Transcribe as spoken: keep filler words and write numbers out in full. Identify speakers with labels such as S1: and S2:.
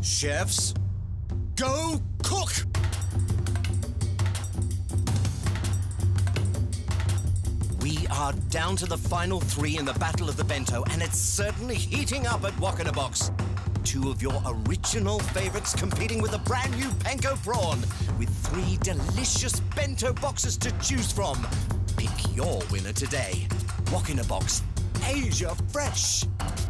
S1: Chefs, go cook! We are down to the final three in the Battle of the Bento, and it's certainly heating up at Wokinabox. Two of your original favorites competing with a brand new panko prawn, with three delicious bento boxes to choose from. Pick your winner today. Wokinabox, Asia Fresh.